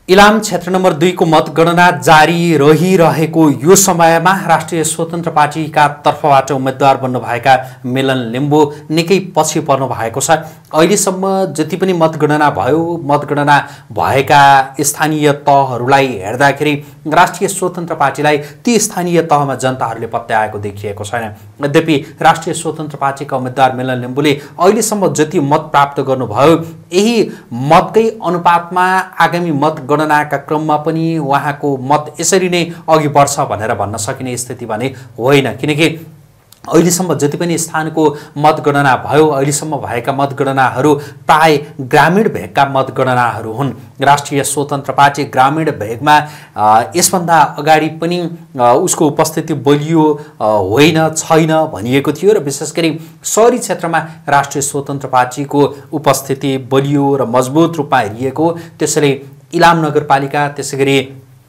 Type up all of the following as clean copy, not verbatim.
इलाम क्षेत्र नम्बर 2 को मतगणना जारी रहिरहेको यो समयमा राष्ट्रिय स्वतन्त्र पार्टीका तर्फबाट उम्मेदवार बन्नुभएका मिलन लिम्बू निकै पछि पर्नु भएको छ। अहिलेसम्म जति पनि मतगणना भयो, मतगणना भएका स्थानीय तहहरूलाई हेर्दाखेरि राष्ट्रिय स्वतन्त्र पार्टीलाई ती स्थानीय तहमा जनताहरूले पत्याएको देखिएको छैन। यद्यपि राष्ट्रिय स्वतन्त्र पार्टीका उम्मेदवार मिलन लिम्बूले अहिलेसम्म जति मत प्राप्त गर्नुभयो, यही मतकै अनुपातमा आगामी मतगणनाका क्रममा पनि उहाँको मत यसरी नै अघि बढ्छ भनेर भन्न सकिने स्थिति भने होइन। किनकि अहिलेसम्म जति पनि स्थानको मतगणना भयो, अहिलेसम्म भएका मतगणनाहरू प्राय ग्रामीण भेगका मतगणनाहरू हुन्। राष्ट्रिय स्वतन्त्र पार्टी ग्रामीण भेगमा यसभन्दा अगाडि पनि उसको उपस्थिति बलियो होइन, छैन भनिएको थियो र विशेष गरी शहरी क्षेत्रमा राष्ट्रिय स्वतन्त्र पार्टीको उपस्थिति बलियो र मजबुत रूपमा हेरिएको। त्यसैले इलाम नगरपालिका, त्यसैगरी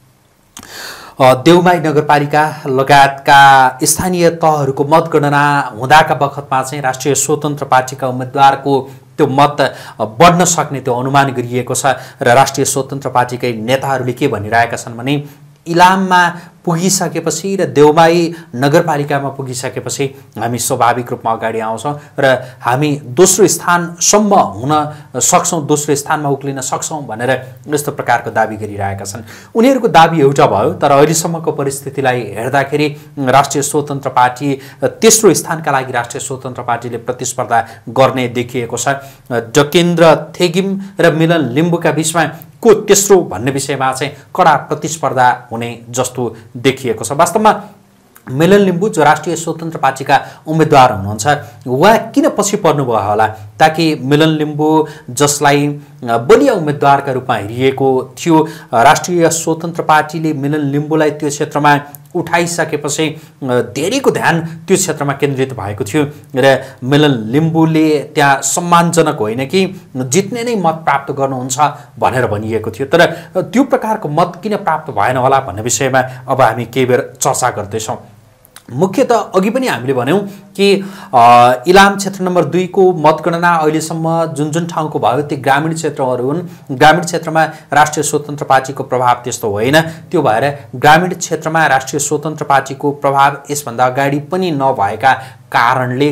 देउमाई नगरपालिका लगायतका स्थानीय तहहरूको मतगणना हुँदाका बखतमा चाहिँ राष्ट्रिय स्वतन्त्र पार्टीका उम्मेदवारको त्यो मत बढ्न सक्ने त्यो अनुमान गरिएको छ। र राष्ट्रिय स्वतन्त्र पार्टीकै नेताहरूले के भनिरहेका छन् भने इलाममा पुगिसकेपछि र देउमाई नगरपालिकामा पुगिसकेपछि हामी स्वाभाविक रूपमा अगाडि आउँछौँ र हामी दोस्रो स्थानसम्म हुन सक्छौँ, दोस्रो स्थानमा उक्लिन सक्छौँ भनेर यस्तो प्रकारको दाबी गरिरहेका छन्। उनीहरूको दाबी एउटा भयो, तर अहिलेसम्मको परिस्थितिलाई हेर्दाखेरि राष्ट्रिय स्वतन्त्र पार्टी तेस्रो स्थानका लागि राष्ट्रिय स्वतन्त्र पार्टीले प्रतिस्पर्धा गर्ने देखिएको छ। डकेन्द्र थेगिम र मिलन लिम्बूका बीचमा को तेस्रो भन्ने विषयमा चाहिँ कडा प्रतिस्पर्धा हुने जस्तो देखिएको छ। वास्तवमा मिलन लिम्बू जो राष्ट्रिय स्वतन्त्र पार्टीका उम्मेदवार हुनुहुन्छ, उहाँ किन पछि पर्नुभयो होला? ताकि मिलन लिम्बू जसलाई बलिया उम्मेदवारका रूपमा हेरिएको थियो, राष्ट्रिय स्वतन्त्र पार्टीले मिलन लिम्बूलाई त्यो क्षेत्रमा उठाइसकेपछि धेरैको ध्यान त्यो क्षेत्रमा केन्द्रित भएको थियो र मिलन लिम्बूले त्यहाँ सम्मानजनक होइन कि जित्ने नै मत प्राप्त गर्नुहुन्छ भनेर भनिएको थियो। तर त्यो प्रकारको मत किन प्राप्त भएन होला भन्ने विषयमा अब हामी केही बेर चर्चा गर्दैछौँ। मुख्यतः अघि पनि हामीले भन्यौँ कि इलाम क्षेत्र नम्बर 2 को मतगणना अहिलेसम्म जुन जुन ठाउँको भयो त्यो ग्रामीण क्षेत्रहरू हुन्। ग्रामीण क्षेत्रमा राष्ट्रिय स्वतन्त्र पार्टीको प्रभाव त्यस्तो होइन। त्यो भएर ग्रामीण क्षेत्रमा राष्ट्रिय स्वतन्त्र पार्टीको प्रभाव यसभन्दा अगाडि पनि नभएका कारणले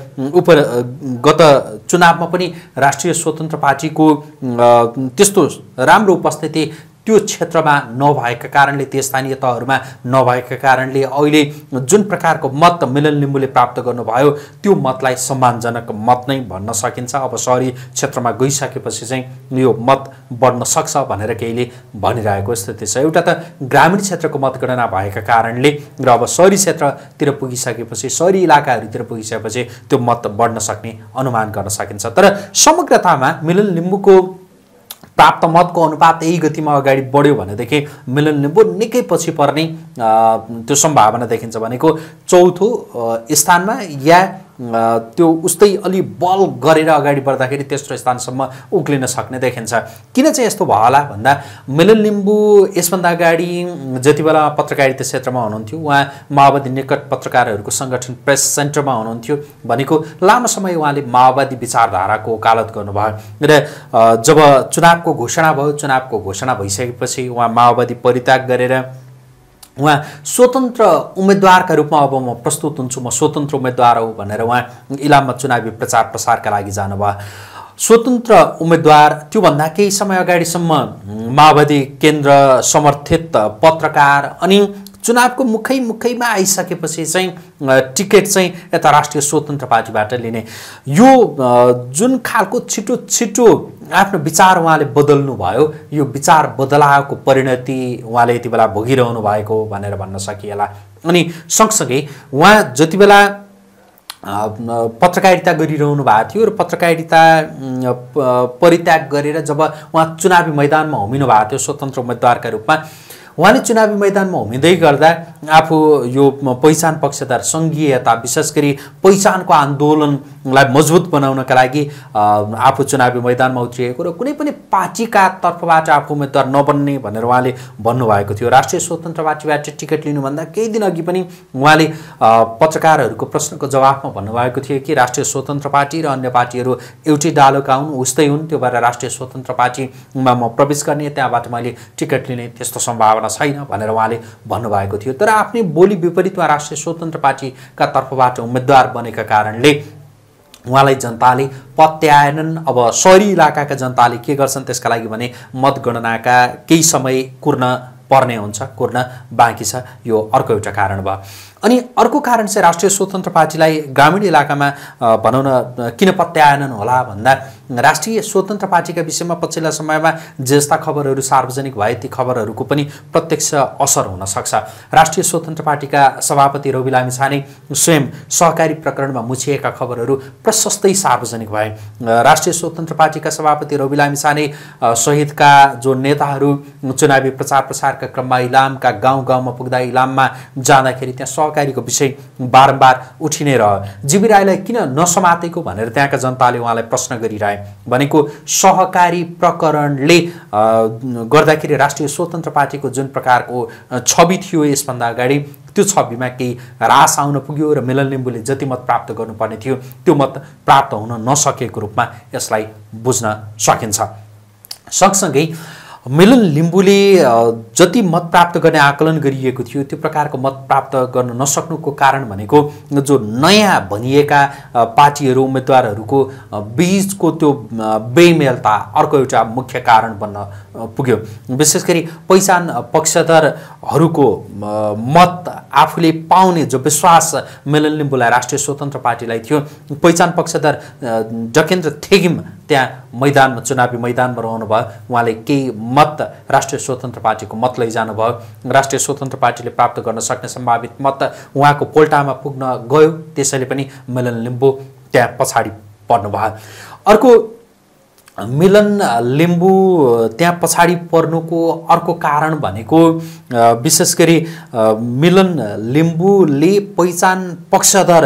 गत चुनावमा पनि राष्ट्रिय स्वतन्त्र पार्टीको त्यस्तो राम्रो उपस्थिति त्यो क्षेत्रमा नभएका कारणले, त्यो स्थानीय तहहरूमा नभएका कारणले अहिले जुन प्रकारको मत मिलन लिम्बूले प्राप्त गर्नुभयो त्यो मतलाई सम्मानजनक मत नै भन्न सकिन्छ। अब शहरी क्षेत्रमा गइसकेपछि चाहिँ यो मत बढ्न सक्छ भनेर केहीले भनिरहेको स्थिति छ। एउटा त ग्रामीण क्षेत्रको मतगणना भएका कारणले र अब शहरी क्षेत्रतिर पुगिसकेपछि, शहरी इलाकाहरूतिर पुगिसकेपछि त्यो मत बढ्न सक्ने अनुमान गर्न सकिन्छ। तर समग्रतामा मिलन लिम्बूको प्राप्त मतको अनुपात यही गतिमा अगाडि बढ्यो भनेदेखि मिलन लिम्बू निकै पछि पर्ने त्यो सम्भावना देखिन्छ। भनेको चौथो स्थानमा या त्यो उस्तै अलि बल गरेर अगाडि बढ्दाखेरि तेस्रो स्थानसम्म उक्लिन सक्ने देखिन्छ। किन चाहिँ यस्तो भयो होला भन्दा मिलन लिम्बू यसभन्दा अगाडि जति बेला पत्रकारिता क्षेत्रमा हुनुहुन्थ्यो, उहाँ माओवादी निकट पत्रकारहरूको सङ्गठन प्रेस सेन्टरमा हुनुहुन्थ्यो। भनेको लामो समय उहाँले माओवादी विचारधाराको वकालत गर्नुभयो र जब चुनावको घोषणा भयो, चुनावको घोषणा भइसकेपछि उहाँ माओवादी परित्याग गरेर उहाँ स्वतन्त्र उम्मेदवारका रूपमा अब म प्रस्तुत हुन्छु, म स्वतन्त्र उम्मेदवार हो भनेर उहाँ इलाममा चुनावी प्रचार प्रसारका लागि जानुभयो। स्वतन्त्र उम्मेदवार त्योभन्दा केही समय अगाडिसम्म माओवादी केन्द्र समर्थित पत्रकार अनि चुनावको मुखैमा आइसकेपछि चाहिँ टिकट चाहिँ यता राष्ट्रिय स्वतन्त्र पार्टीबाट लिने यो जुन खालको छिटो आफ्नो विचार उहाँले बदल्नु भयो, यो विचार बदलाएको परिणति उहाँले यति बेला भोगिरहनु भएको भनेर भन्न सकिएला। अनि सँगसँगै उहाँ जति बेला पत्रकारिता गरिरहनु भएको थियो र पत्रकारिता परित्याग गरेर जब उहाँ चुनावी मैदानमा होमिनु भएको थियो स्वतन्त्र उम्मेदवारका रूपमा, उहाँले चुनावी मैदानमा उभिँदै गर्दा आफू यो पहिचान पक्षधर सङ्घीयता विशेष गरी पहिचानको आन्दोलनलाई मजबुत बनाउनका लागि आफू चुनावी मैदानमा उत्रिएको र कुनै पनि पार्टीका तर्फबाट आफू उम्मेदवार नबन्ने भनेर उहाँले भन्नुभएको थियो। राष्ट्रिय स्वतन्त्र पार्टीबाट टिकट लिनुभन्दा केही दिन अघि पनि उहाँले पत्रकारहरूको प्रश्नको जवाफमा भन्नुभएको थियो कि राष्ट्रिय स्वतन्त्र पार्टी र अन्य पार्टीहरू एउटै डालोका हुन्, उस्तै हुन्, त्यो भएर राष्ट्रिय स्वतन्त्र पार्टीमा म प्रवेश गर्ने, त्यहाँबाट मैले टिकट लिने त्यस्तो सम्भावना छैन भनेर उहाँले भन्नुभएको थियो। तर आफ्नै बोली विपरीत उहाँ राष्ट्रिय स्वतन्त्र पार्टीका तर्फबाट उम्मेदवार बनेका कारणले उहाँलाई जनताले पत्याएनन्। अब शहरी इलाकाका जनताले के गर्छन् त्यसका लागि भने मतगणनाका केही समय कुर्न पर्ने हुन्छ, कुर्न बाँकी छ, यो अर्को एउटा कारण भयो। अनि अर्को कारण चाहिँ राष्ट्रिय स्वतन्त्र पार्टीलाई ग्रामीण इलाकामा भनौँ न किन पत्याएनन् होला भन्दा राष्ट्रिय स्वतन्त्र पार्टीका विषयमा पछिल्ला समयमा जस्ता खबरहरू सार्वजनिक भए ती खबरहरूको पनि प्रत्यक्ष असर हुन सक्छ। राष्ट्रिय स्वतन्त्र पार्टीका सभापति रवि लामिछाने स्वयं सहकारी प्रकरणमा मुछिएका खबरहरू प्रशस्तै सार्वजनिक भए। राष्ट्रिय स्वतन्त्र पार्टीका सभापति रवि लामिछाने सहितका जो नेताहरू चुनावी प्रचार प्रसारका क्रममा इलामका गाउँ गाउँमा पुग्दा इलाममा जाँदाखेरि त्यहाँ सहकारीको विषय बारम्बार उठिने रह्यो। जीवी राईलाई किन नसमातेको भनेर त्यहाँका जनताले उहाँलाई प्रश्न गरिरहे। भनेको सहकारी प्रकरणले गर्दाखेरि राष्ट्रिय स्वतन्त्र पार्टीको जुन प्रकारको छवि थियो यसभन्दा अगाडि त्यो छविमा केही ह्रास आउन पुग्यो र मिलन लिम्बुले जति मत प्राप्त गर्नुपर्ने थियो त्यो मत प्राप्त हुन नसकेको रूपमा यसलाई बुझ्न सकिन्छ। सँगसँगै मिलन लिम्बुले जति मत प्राप्त गर्ने आकलन गरिएको थियो त्यो प्रकारको मत प्राप्त गर्न नसक्नुको कारण भनेको जो नयाँ भनिएका पार्टीहरू उम्मेदवारहरूको बीचको त्यो बेमेलता अर्को एउटा मुख्य कारण बन्न पुग्यो। विशेष गरी पहिचान पक्षधरहरूको मत आफूले पाउने जो विश्वास मिलन लिम्बुलाई राष्ट्रिय स्वतन्त्र पार्टीलाई थियो, पहिचान पक्षधर जकेन्द्र थेगिम त्यहाँ मैदानमा चुनावी मैदानमा रहनुभयो। उहाँले केही मत राष्ट्रिय स्वतन्त्र पार्टीको मत लैजानुभयो। राष्ट्रिय स्वतन्त्र पार्टीले प्राप्त गर्न सक्ने सम्भावित मत उहाँको पोल्टामा पुग्न गयो, त्यसैले पनि मिलन लिम्बु त्यहाँ पछाडि पर्नुभयो। अर्को मिलन लिम्बु त्यहाँ पछाडि पर्नुको अर्को कारण भनेको विशेष गरी मिलन लिम्बुले पहिचान पक्षधर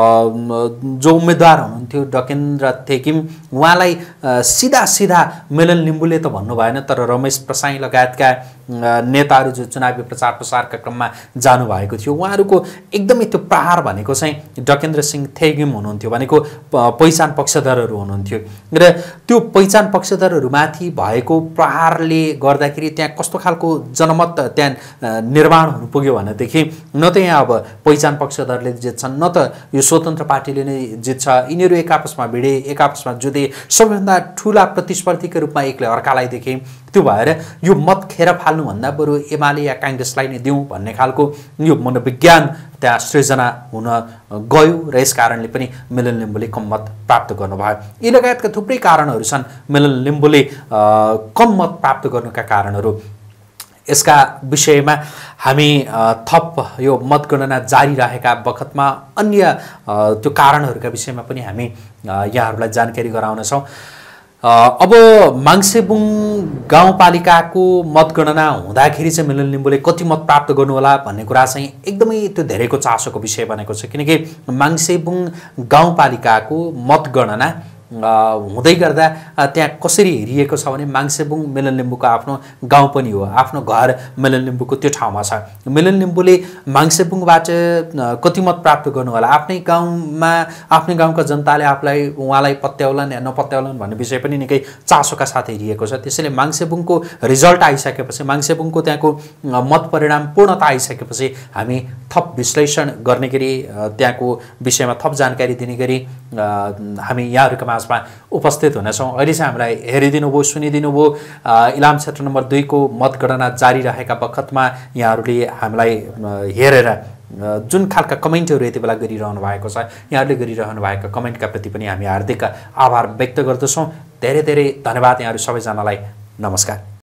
जो उम्मेदवार हुनुहुन्थ्यो डकेन्द्र थेकिम उहाँलाई सिधा सिधा मिलन लिम्बुले त भन्नु भएन, तर रमेश प्रसाई लगायतका नेताहरू जो चुनावी प्रचार प्रसारका क्रममा जानुभएको थियो उहाँहरूको एकदमै त्यो प्रहार भनेको चाहिँ डकेन्द्र सिंह थेगिम हुनुहुन्थ्यो, भनेको पहिचान पक्षधरहरू हुनुहुन्थ्यो र त्यो पहिचान पक्षधरहरूमाथि भएको प्रहारले गर्दाखेरि त्यहाँ कस्तो खालको जनमत त्यहाँ निर्माण हुनु पुग्यो भनेदेखि न त यहाँ अब पहिचान पक्षधरले जित्छन् न त यो स्वतन्त्र पार्टीले नै जित्छ। यिनीहरू एक आपसमा भिडे, एक आपसमा जुधे, सबैभन्दा ठुला प्रतिस्पर्धीका रूपमा एकले अर्कालाई देखे। त्यो भएर यो मत खेर फाल्नुभन्दा बरु एमाले या काङ्ग्रेसलाई नै दिउँ भन्ने खालको यो मनोविज्ञान त्यहाँ सृजना हुन गयो र यस कारणले पनि मिलन लिम्बुले कम मत प्राप्त गर्नुभयो। यी लगायतका थुप्रै कारणहरू छन् मिलन लिम्बुले कम मत प्राप्त गर्नुका कारणहरू। यसका विषयमा हामी थप यो मतगणना जारी रहेका बखतमा अन्य त्यो कारणहरूका विषयमा पनि हामी यहाँहरूलाई जानकारी गराउनेछौँ। अब माङ्सेबुङ गाउँपालिकाको मतगणना हुँदाखेरि चाहिँ मिलन लिम्बुले कति मत प्राप्त गर्नुहोला भन्ने कुरा चाहिँ एकदमै त्यो धेरैको चासोको विषय बनेको छ, किनकि माङ्सेबुङ गाउँपालिकाको मतगणना हुँदै गर्दा त्यहाँ कसरी हेरिएको छ भने माङ्सेबुङ मिलन लिम्बुको आफ्नो गाउँ पनि हो, आफ्नो घर मिलन लिम्बुको त्यो ठाउँमा छ। मिलन लिम्बुले माङ्सेबुङबाट कति मत प्राप्त गर्नु होला, आफ्नै गाउँमा आफ्नै गाउँका जनताले आफूलाई उहाँलाई पत्याउलान् या नपत्याउलान् भन्ने विषय पनि निकै चासोका साथ हेरिएको छ। त्यसैले माङ्सेबुङको रिजल्ट आइसकेपछि, माङ्सेबुङको त्यहाँको मत परिणाम पूर्णता आइसकेपछि हामी थप विश्लेषण गर्ने गरी त्यहाँको विषयमा थप जानकारी दिने गरी हामी यहाँहरूका माझमा उपस्थित हुनेछौँ। अहिले चाहिँ हामीलाई हेरिदिनु भयो, सुनिदिनु भयो। इलाम क्षेत्र नम्बर 2 को मतगणना जारी रहेका बखतमा यहाँहरूले हामीलाई हेरेर जुन खालका कमेन्टहरू यति बेला गरिरहनु भएको छ, यहाँहरूले गरिरहनु भएका कमेन्टका प्रति पनि हामी हार्दिक आभार व्यक्त गर्दछौँ। धेरै धेरै धन्यवाद यहाँहरू सबैजनालाई। नमस्कार।